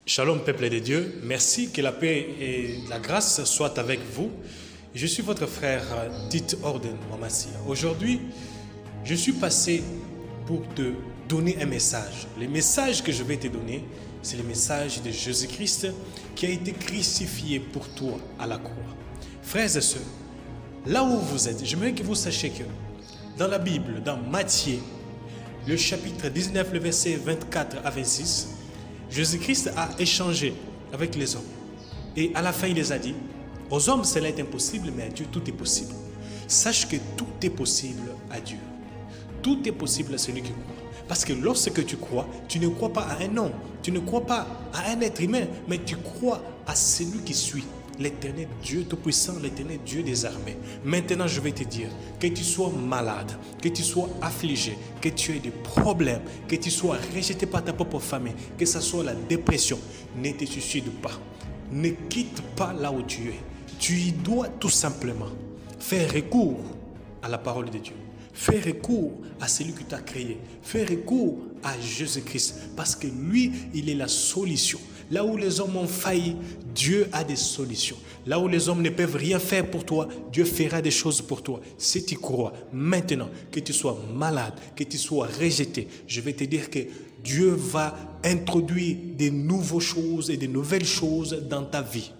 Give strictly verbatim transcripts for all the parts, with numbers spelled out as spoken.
Shalom peuple de Dieu, merci que la paix et la grâce soient avec vous. Je suis votre frère Tite Orden Mamassia. Aujourd'hui, je suis passé pour te donner un message. Le message que je vais te donner, c'est le message de Jésus-Christ qui a été crucifié pour toi à la croix. Frères et sœurs, là où vous êtes, j'aimerais que vous sachiez que dans la Bible, dans Matthieu, le chapitre dix-neuf, le verset vingt-quatre à vingt-six, Jésus-Christ a échangé avec les hommes. Et à la fin, il les a dit, aux hommes, cela est impossible, mais à Dieu, tout est possible. Sache que tout est possible à Dieu. Tout est possible à celui qui croit. Parce que lorsque tu crois, tu ne crois pas à un homme, tu ne crois pas à un être humain, mais tu crois à celui qui suit. L'éternel Dieu Tout-Puissant, l'éternel Dieu des armées. Maintenant, je vais te dire, que tu sois malade, que tu sois affligé, que tu aies des problèmes, que tu sois rejeté par ta propre famille, que ce soit la dépression, ne te suicide pas. Ne quitte pas là où tu es. Tu y dois tout simplement faire recours à la parole de Dieu. Faire recours à celui qui t'a créé. Faire recours à Jésus-Christ. Parce que lui, il est la solution. Là où les hommes ont failli, Dieu a des solutions. Là où les hommes ne peuvent rien faire pour toi, Dieu fera des choses pour toi. Si tu crois maintenant, que tu sois malade, que tu sois rejeté, je vais te dire que Dieu va introduire de nouvelles choses et de nouvelles choses dans ta vie.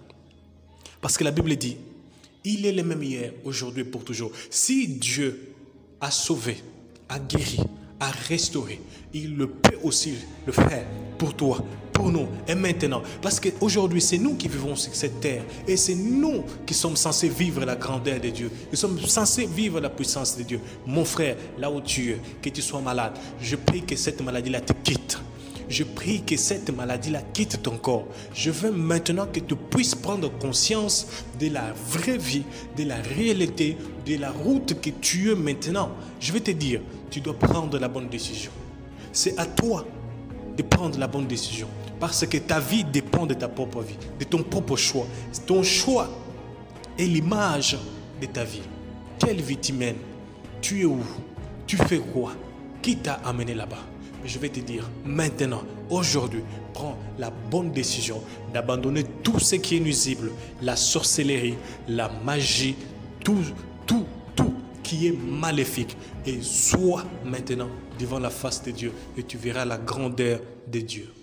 Parce que la Bible dit, il est le même hier, aujourd'hui, pour toujours. Si Dieu a sauvé, a guéri, a restauré, il le peut aussi le faire pour toi, pour nous et maintenant. Parce qu'aujourd'hui, c'est nous qui vivons sur cette terre et c'est nous qui sommes censés vivre la grandeur de Dieu. Nous sommes censés vivre la puissance de Dieu. Mon frère, là où tu es, que tu sois malade, je prie que cette maladie-là te quitte. Je prie que cette maladie-là quitte ton corps. Je veux maintenant que tu puisses prendre conscience de la vraie vie, de la réalité, de la route que tu es maintenant. Je vais te dire, tu dois prendre la bonne décision. C'est à toi de prendre la bonne décision. Parce que ta vie dépend de ta propre vie, de ton propre choix. Ton choix est l'image de ta vie. Quelle vie tu mènes? Tu es où? Tu fais quoi? Qui t'a amené là-bas? Je vais te dire, maintenant, aujourd'hui, prends la bonne décision d'abandonner tout ce qui est nuisible, la sorcellerie, la magie, tout, tout, tout qui est maléfique. Et sois maintenant devant la face de Dieu et tu verras la grandeur de Dieu.